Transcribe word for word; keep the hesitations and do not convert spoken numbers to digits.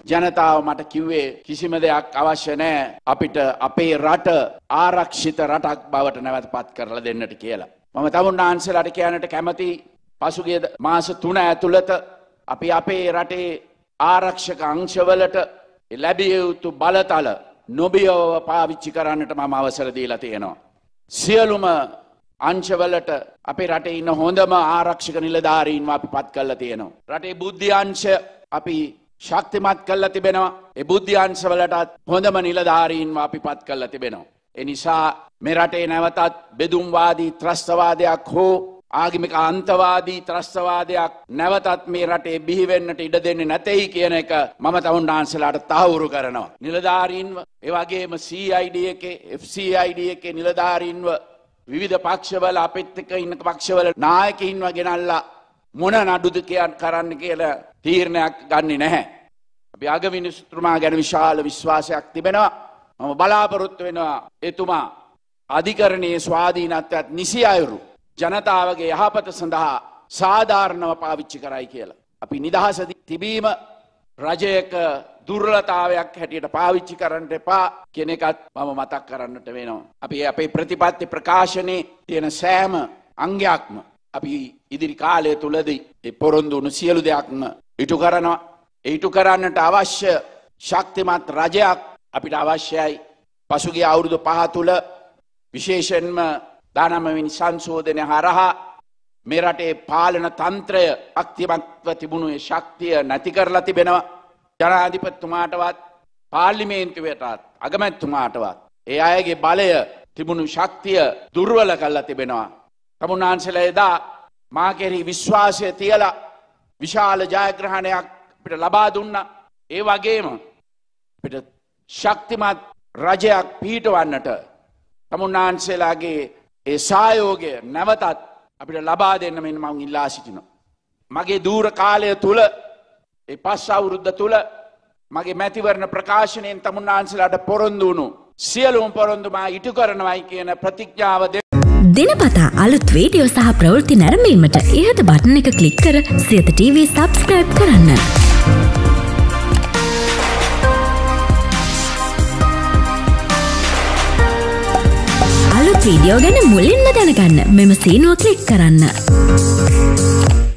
ජනතාව මට කිව්වේ කිසිම දෙයක් අවශ්‍ය නැහැ අපිට අපේ රට ආරක්ෂිත රටක් බවට නැවතපත් කරලා දෙන්නට කියලා. මම තමුන්නාන්සලාට කියන්නට කැමති පසුගිය මාස තුන ඇතුළත අපි අපේ රටේ ආරක්ෂක අංශවලට ලැබිය යුතු බලතල නොබියව පාවිච්චි කරන්නට මම අවසර දීලා තියෙනවා. සියලුම අංශවලට අපේ රටේ ඉන්න හොඳම ආරක්ෂක නිලධාරීන්ව අපි පත් කරලා තියෙනවා. රටේ බුද්ධි අංශ අපි ශක්තිමත් කරලා තිබෙනවා. ඒ බුද්ධි අංශවලටත් හොඳම නිලධාරීන්ව අපි පත් කරලා තිබෙනවා. ඒ නිසා මේ රටේ නැවතත් බෙදුම්වාදී ත්‍රස්තවාදයක් හෝ ආගමික අන්තවාදී ත්‍රස්තවාදයක් නැවතත් මේ රටේ බිහි වෙන්නට ඉඩ දෙන්නේ නැtei කියන එක මම තමුන්නාන්සලාට තහවුරු කරනවා. නිලධාරීන්ව ඒ වගේම C I D එකේ F C I D එකේ නිලධාරීන්ව විවිධ පක්ෂවල අපිත් එක්ක ඉන්න පක්ෂවල නායකයින්ව ගෙනල්ලා මොන නඩුද කරන්න කියලා තීරණයක් ගන්නෙ නැහැ. අපි අගවිනිසුතුමා ගැන විශාල විශ්වාසයක් තිබෙනවා. මම බලාපොරොත්තු වෙනවා එතුමා අධිකරණයේ ස්වාධීනත්වයට නිසි අයුරු ජනතාවගේ යහපත සඳහා සාධාරණව පාවිච්චි කරයි කියලා. අපි නිදහස තිබීම රජයක දුර්වලතාවයක් හැටියට පාවිච්චි කරන්නට එපා කියන එකත් මම මතක් කරන්නට වෙනවා. අපි අපේ ප්‍රතිපත්ති ප්‍රකාශනයේ තියෙන සෑම අංගයක්ම අපි ඉදිරි කාලය තුලදී ඒ පොරොන්දු වුණු සියලු දෙයක්ම ඉටු කරනවා. ඒ ඉටු කරන්නට අවශ්‍ය ශක්තිමත් රජයක් අපිට අවශ්‍යයි. පසුගිය අවුරුදු පහ තුල විශේෂයෙන්ම දානමවෙනි සංශෝධනය හරහා මේ රටේ පාලන තන්ත්‍රය ශක්තිමත්ව තිබුණු ඒ ශක්තිය නැති කරලා තිබෙනවා. ජනාධිපතිතුමාටවත් පාර්ලිමේන්තුවටවත් අගමැතිතුමාටවත් ඒ අයගේ බලය තිබුණු ශක්තිය දුර්වල කරලා තිබෙනවා. තමුන්නාන්සලා එදා මා කෙරෙහි විශ්වාසය තියලා විශාල ජයග්‍රහණයක් අපිට ලබා දුන්නා. ඒ වගේම අපිට ශක්තිමත් රජයක් පිහිටවන්නට තමුන්නාන්සලාගේ ඒ සහයෝගය නැවතත් අපිට ලබා දෙන්න මෙන්න මම ඉල්ලා සිටිනවා. මගේ දූර කාලය තුල ඒ පස් අවුරුද්ද තුල මගේ මැතිවරණ ප්‍රකාශනයෙන් තමුන්නාන්සලාට පොරොන්දු වුණු සියලුම පොරොන්දු මා ඉටු කරනවායි කියන ප්‍රතිඥාව දිනපතා අලුත් වීඩියෝ සහ ප්‍රවෘත්ති නැරඹීමට ඉහත බටන් එක ක්ලික් කර සියත ටීවී සබ්ස්ක්‍රයිබ් කරන්න. අලුත් වීඩියෝ ගැන මුලින්ම දැනගන්න මෙම සීනුව ක්ලික් කරන්න.